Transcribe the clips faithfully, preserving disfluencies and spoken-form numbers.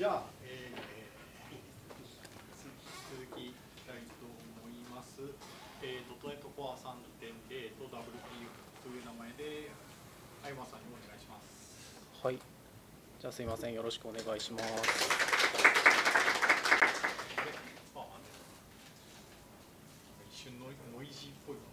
じゃあ、えー、続きいきたいと思います。えー、ドットネットコア さんてんゼロ と ダブリューピーエフ という名前で、相馬さんにお願いします。 はい。じゃあすいません、よろしくお願いします。 一瞬ノイノイジーっぽいの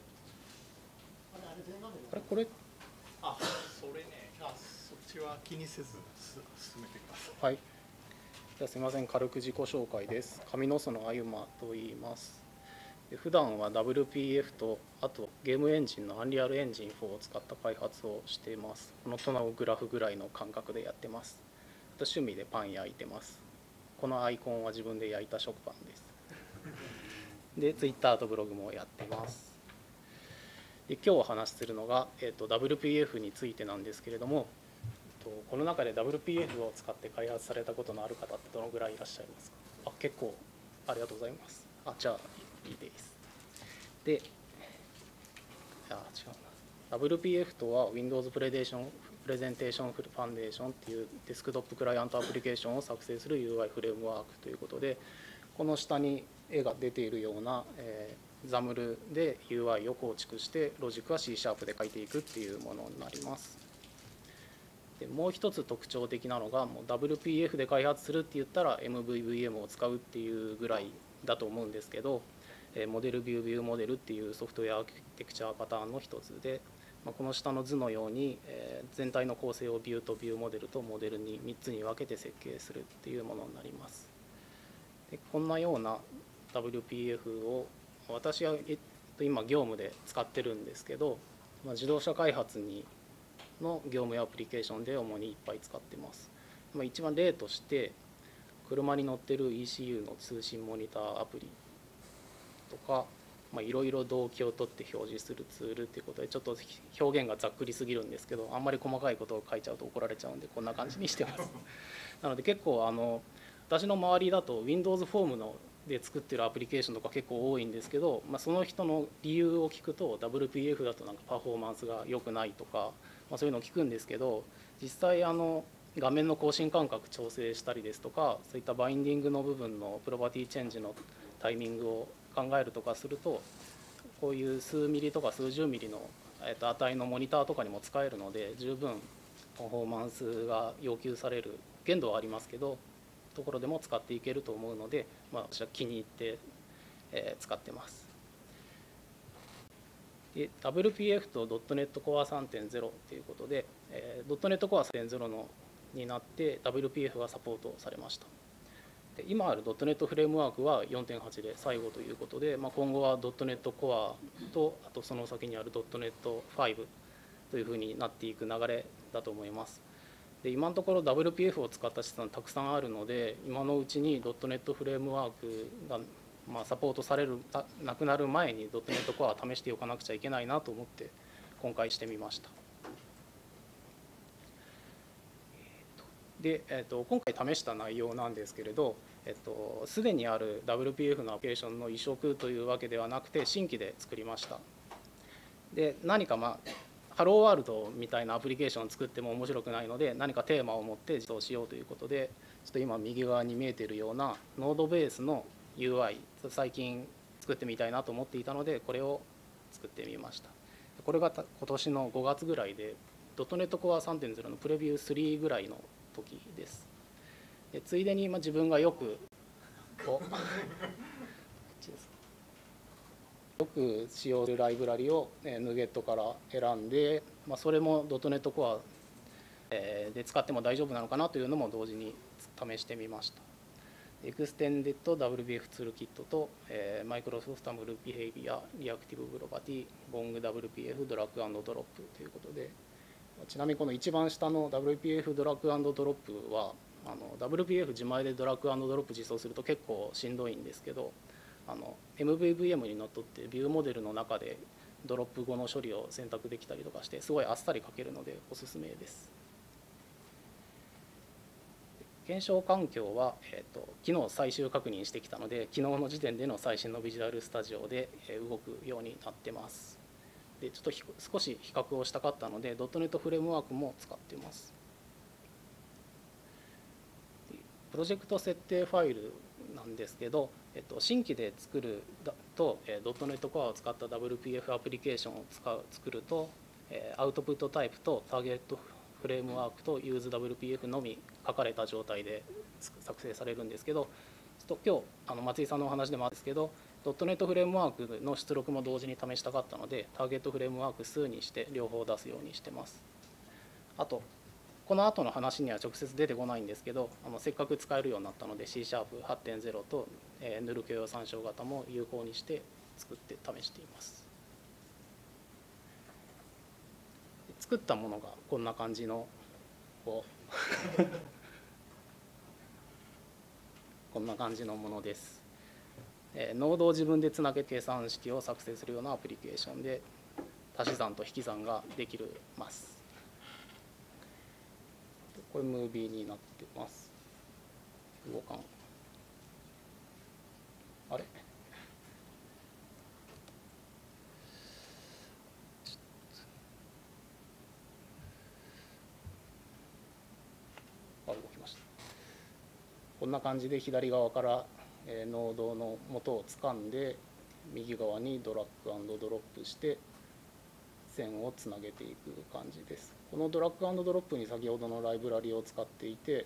あれこれあ、それね、あ、そっちは気にせず進めてください。 はい。じゃあすいません、軽く自己紹介です。上野園あゆまと言います。で普段は ダブリューピーエフ とあとゲームエンジンのアンリアルエンジンフォーを使った開発をしています。このトナオグラフぐらいの感覚でやってます。あと趣味でパン焼いてます。このアイコンは自分で焼いた食パンです。で、Twitter とブログもやってます。で今日お話しするのが、えー、と ダブリューピーエフ についてなんですけれども、この中で ダブリューピーエフ を使って開発されたことのある方ってどのぐらいいらっしゃいますか？あ、結構ありがとうございます。あ、じゃあいいです。で、あ、違うな。ダブリューピーエフ とは Windows プレゼンテーションプレゼンテーションファンデーションっていうデスクトップクライアントアプリケーションを作成する ユーアイ フレームワークということで、この下に絵が出ているような、えー、ザムルで ユーアイ を構築してロジックは C シャープで書いていくっていうものになります。でもう一つ特徴的なのが、もう ダブリューピーエフ で開発するって言ったら エムブイブイエム を使うっていうぐらいだと思うんですけど、モデルビュービューモデルっていうソフトウェアアーキテクチャパターンの一つで、この下の図のように全体の構成をビューとビューモデルとモデルにみっつに分けて設計するっていうものになります。でこんなような ダブリューピーエフ を私は今業務で使ってるんですけど、自動車開発にの業務やアプリケーションで主にいっぱい使ってます。一番例として車に乗ってる イーシーユー の通信モニターアプリとか、いろいろ動機を取って表示するツールっていうことで、ちょっと表現がざっくりすぎるんですけど、あんまり細かいことを書いちゃうと怒られちゃうんでこんな感じにしてます。なので結構あの私の周りだと Windows フォームので作ってるアプリケーションとか結構多いんですけど、まあ、その人の理由を聞くと ダブリューピーエフ だとなんかパフォーマンスが良くないとか、まあ、そういうのを聞くんですけど、実際あの画面の更新間隔調整したりですとか、そういったバインディングの部分のプロパティチェンジのタイミングを考えるとかすると、こういう数ミリとか数十ミリの値のモニターとかにも使えるので、十分パフォーマンスが要求される限度はありますけどところでも使っていけると思うので、まあ、私は気に入って、えー、使ってます。で ダブリューピーエフ と ドットネットコア さんてんゼロ ということで、えー、ドットネットコア さんてんゼロ のになって ダブリューピーエフ がサポートされました。で今ある ドットネット フレームワークは よんてんはち で最後ということで、まあ、今後は ドットネット コア とあとその先にある ドットネットファイブ というふうになっていく流れだと思います。で今のところ ダブリューピーエフ を使った資産たくさんあるので、今のうちに ドットネット フレームワークがまあサポートされるなくなる前に ドットネット コアを試しておかなくちゃいけないなと思って今回してみました。で、えー、と今回試した内容なんですけれど、えっと、すでにある ダブリューピーエフ のアプリケーションの移植というわけではなくて新規で作りました。で何かまあハローワールドみたいなアプリケーションを作っても面白くないので、何かテーマを持って実装しようということで、ちょっと今右側に見えているようなノードベースの ユーアイ、 最近作ってみたいなと思っていたのでこれを作ってみました。これが今年のごがつぐらいで ドットネットコア さんてんゼロ のプレビュースリーぐらいの時です。でついでにまあ自分がよくおこっちですよく使用するライブラリをヌゲットから選んで、まあ、それも ドットネット コアで使っても大丈夫なのかなというのも同時に試してみました。エクステンデッド ダブリューピーエフ ツールキットとマイクロソフトムルビヘイビア、リアクティブプロパティ、ボング ダブリューピーエフ ドラッグ&ドロップということで、ちなみにこの一番下の ダブリューピーエフ ドラッグ&ドロップはあの ダブリューピーエフ 自前でドラッグ&ドロップ実装すると結構しんどいんですけど、あの エムブイブイエム にのっとってビューモデルの中でドロップ後の処理を選択できたりとかしてすごいあっさり書けるのでおすすめです。検証環境は、えーと、昨日最終確認してきたので昨日の時点での最新のビジュアルスタジオで動くようになってます。でちょっと少し比較をしたかったので ドットネット フレームワークも使っています。 プロジェクト設定ファイルなんですけど、えっと、新規で作ると、えー、ドットネット Core を使った ダブリューピーエフ アプリケーションを使う作ると、えー、アウトプットタイプとターゲットフレームワークと UseWPF のみ書かれた状態で作成されるんですけど、今日あの松井さんのお話でもあるんですけど、ドットネットフレームワークの出力も同時に試したかったので、ターゲットフレームワーク数にして両方出すようにしてます。あとこの後の話には直接出てこないんですけど、あのせっかく使えるようになったので C シャープ はちてんゼロ と、えー、ヌル許容参照型も有効にして作って試しています。作ったものがこんな感じのこうこんな感じのものです。えー、ノードを自分でつなげ計算式を作成するようなアプリケーションで足し算と引き算ができます。これムービーになってます。動かん。あれあ、動きました。こんな感じで左側からノードの元を掴んで右側にドラッグ&ドロップして線をつなげていく感じです。このドラッグ&ドロップに先ほどのライブラリを使っていて、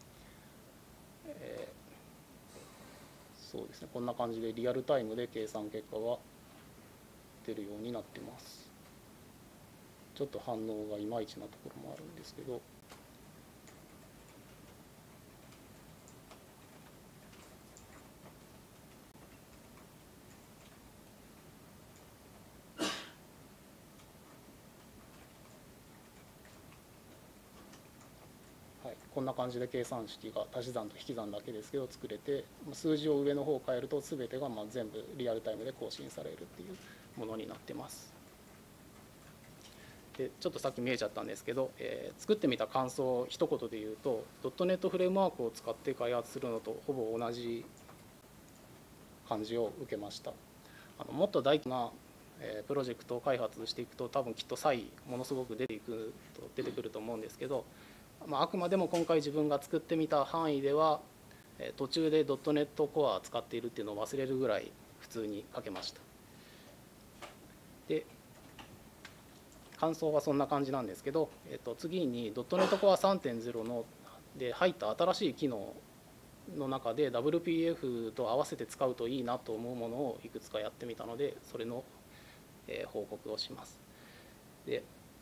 えー、そうですね、こんな感じでリアルタイムで計算結果が出るようになってます。ちょっと反応がいまいちなところもあるんですけど、はい、こんな感じで計算式が足し算と引き算だけですけど作れて、数字を上の方変えると全てがまあ全部リアルタイムで更新されるっていうものになってます。でちょっとさっき見えちゃったんですけど、えー、作ってみた感想を一言で言うと、ドットネットフレームワークを使って開発するのとほぼ同じ感じを受けました。あのもっと大規模な、えー、プロジェクトを開発していくと多分きっと差異ものすごく出ていくと出てくると思うんですけど、まあ、あくまでも今回自分が作ってみた範囲では、えー、途中でドットネットコア使っているっていうのを忘れるぐらい普通に書けました。で感想はそんな感じなんですけど、えっと、次に ドットネットコアさんてんゼロ ので入った新しい機能の中で ダブリューピーエフ と合わせて使うといいなと思うものをいくつかやってみたので、それの報告をします。で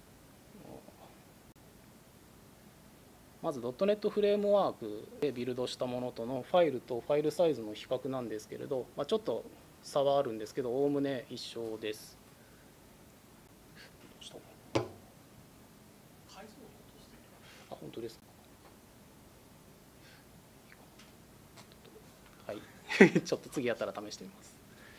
まず ドットネット フレームワークでビルドしたものとのファイルとファイルサイズの比較なんですけれど、まあ、ちょっと差はあるんですけどおおむね一緒です。あ、本当ですか。はいちょっと次やったら試してみます。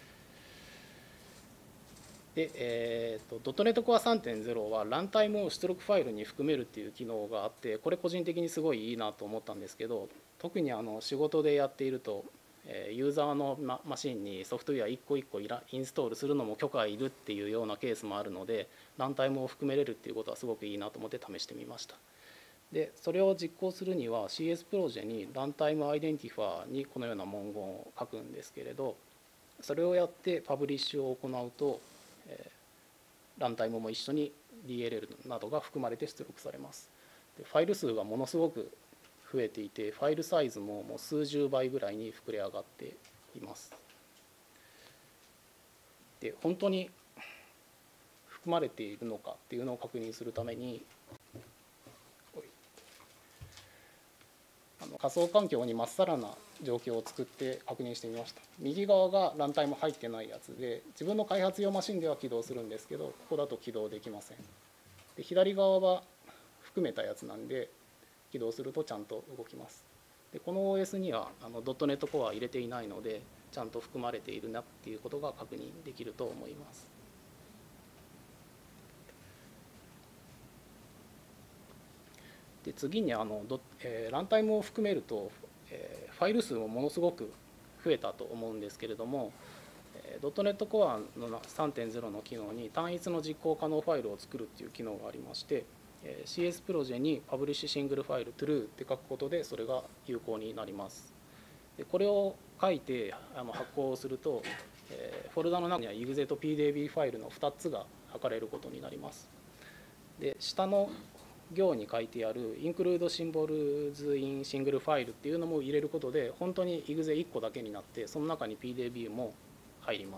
で、えーと、ドットネットコアさんてんゼロ はランタイムを出力ファイルに含めるっていう機能があって、これ個人的にすごいいいなと思ったんですけど、特にあの仕事でやっているとユーザーのマシンにソフトウェア一個一個インストールするのも許可がいるっていうようなケースもあるので、ランタイムを含めれるっていうことはすごくいいなと思って試してみました。でそれを実行するには シーエス プロジェにランタイムアイデンティファーにこのような文言を書くんですけれど、それをやってパブリッシュを行うと、えー、ランタイムも一緒に ディーエルエル などが含まれて出力されます。でファイル数がものすごく増えていて、ファイルサイズももう数十倍ぐらいに膨れ上がっています。で本当に含まれているのかっていうのを確認するために、あの仮想環境にまっさらな状況を作って確認してみました。右側がランタイム入ってないやつで、自分の開発用マシンでは起動するんですけど、ここだと起動できません。で左側は含めたやつなんで起動するとちゃんと動きます。でこの オーエス にはあの ドットネット コア入れていないので、ちゃんと含まれているなっていうことが確認できると思います。で次にあのド、えー、ランタイムを含めると、えー、ファイル数もものすごく増えたと思うんですけれども、えー、ドットネット コアの さんてんゼロ の機能に単一の実行可能ファイルを作るっていう機能がありまして、 シーエス プロジェにパブリッシュシングルファイル true って書くことでそれが有効になります。でこれを書いてあの発行すると、えー、フォルダの中には イグゼ と ピーディービー ファイルのふたつが測れることになります。で下の行に書いてある include symbols in single file っていうのも入れることで本当に イグゼ いっこだけになってその中に ピーディービー も入ります。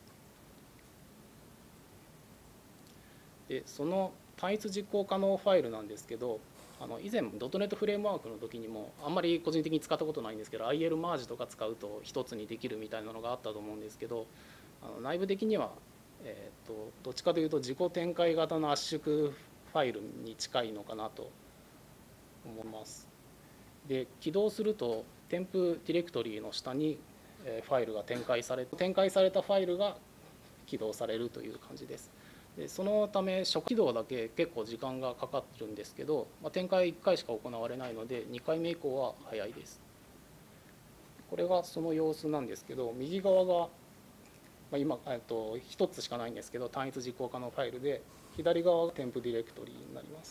でその単一実行可能ファイルなんですけど、あの以前 ドットネット フレームワークの時にもあんまり個人的に使ったことないんですけど アイエル マージとか使うと一つにできるみたいなのがあったと思うんですけど、あの内部的には、えー、とどっちかというと自己展開型の圧縮ファイルに近いのかなと思います。で起動すると添付ディレクトリの下にファイルが展開され展開されたファイルが起動されるという感じです。でそのため初起動だけ結構時間がかかるんですけど、まあ、展開いっかいしか行われないのでにかいめ以降は早いです。これがその様子なんですけど、右側が、まあ、今、えっと、ひとつしかないんですけど単一実行可能ファイルで、左側が添付ディレクトリになります。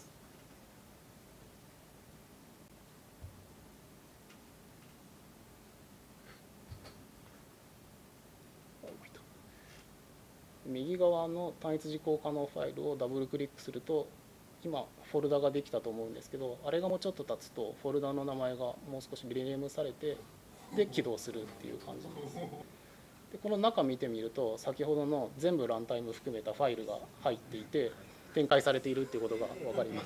右側の単一実行可能ファイルをダブルクリックすると今フォルダができたと思うんですけど、あれがもうちょっと経つとフォルダの名前がもう少しリネームされてで起動するっていう感じです。でこの中見てみると先ほどの全部ランタイム含めたファイルが入っていて展開されているっていうことが分かります。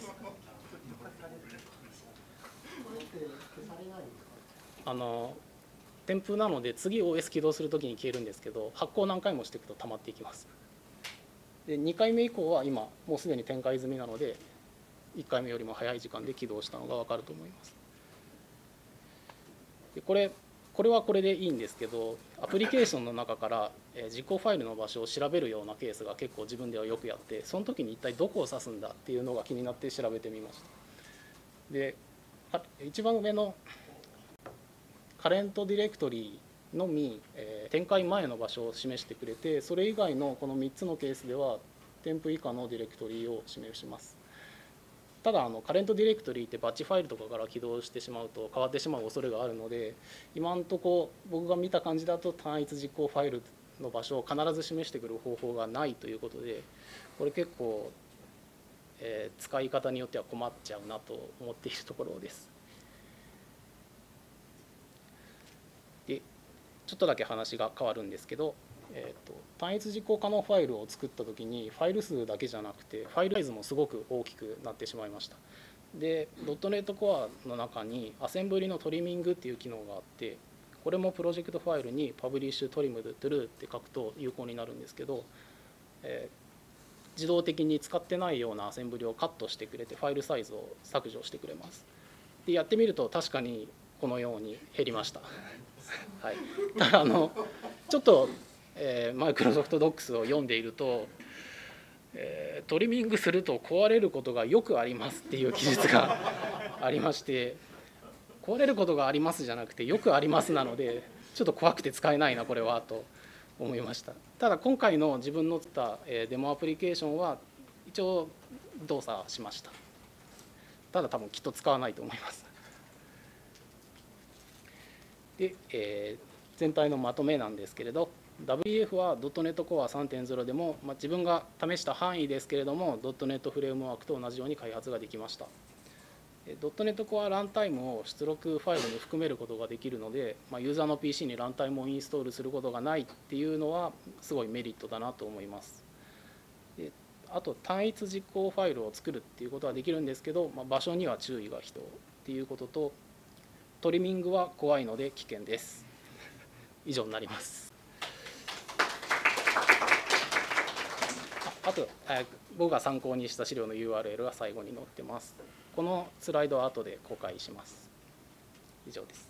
あの添付なので次 オーエス 起動するときに消えるんですけど、発行何回もしていくと溜まっていきます。でにかいめ以降は今もうすでに展開済みなのでいっかいめよりも早い時間で起動したのが分かると思います。でこれこれはこれでいいんですけど、アプリケーションの中から実行ファイルの場所を調べるようなケースが結構自分ではよくやって、その時に一体どこを指すんだっていうのが気になって調べてみました。で一番上のカレントディレクトリのみ、えー、展開前の場所を示してくれて、それ以外のこのみっつのケースでは添付以下のディレクトリを示します。ただあのカレントディレクトリってバッチファイルとかから起動してしまうと変わってしまう恐れがあるので、今のところ僕が見た感じだと単一実行ファイルの場所を必ず示してくる方法がないということで、これ結構、えー、使い方によっては困っちゃうなと思っているところです。でちょっとだけ話が変わるんですけど、えー、と単一実行可能ファイルを作った時にファイル数だけじゃなくてファイルサイズもすごく大きくなってしまいました。で ドットネット コアの中にアセンブリのトリミングっていう機能があって、これもプロジェクトファイルに Publish Trimmed True って書くと有効になるんですけど、えー、自動的に使ってないようなアセンブリをカットしてくれてファイルサイズを削除してくれます。でやってみると確かにこのように減りました。はい、ただあのちょっとマイクロソフトドックスを読んでいると、えー、トリミングすると壊れることがよくありますっていう記述がありまして、壊れることがありますじゃなくてよくありますなのでちょっと怖くて使えないなこれはと思いました。ただ今回の自分の作ったデモアプリケーションは一応動作しました。ただ多分きっと使わないと思います。で、えー、全体のまとめなんですけれど、 ダブリューイーエフ は ドットネット コア さんてんゼロ でも、まあ、自分が試した範囲ですけれども ドットネット フレームワークと同じように開発ができました。ドットネット コア ランタイムを出力ファイルに含めることができるので、まあ、ユーザーの ピーシー にランタイムをインストールすることがないっていうのはすごいメリットだなと思います。であと単一実行ファイルを作るっていうことはできるんですけど、まあ、場所には注意が必要っていうことと、トリミングは怖いので危険です。以上になります。あと、僕が参考にした資料の ユーアールエル が最後に載ってます。このスライドは後で公開します。以上です。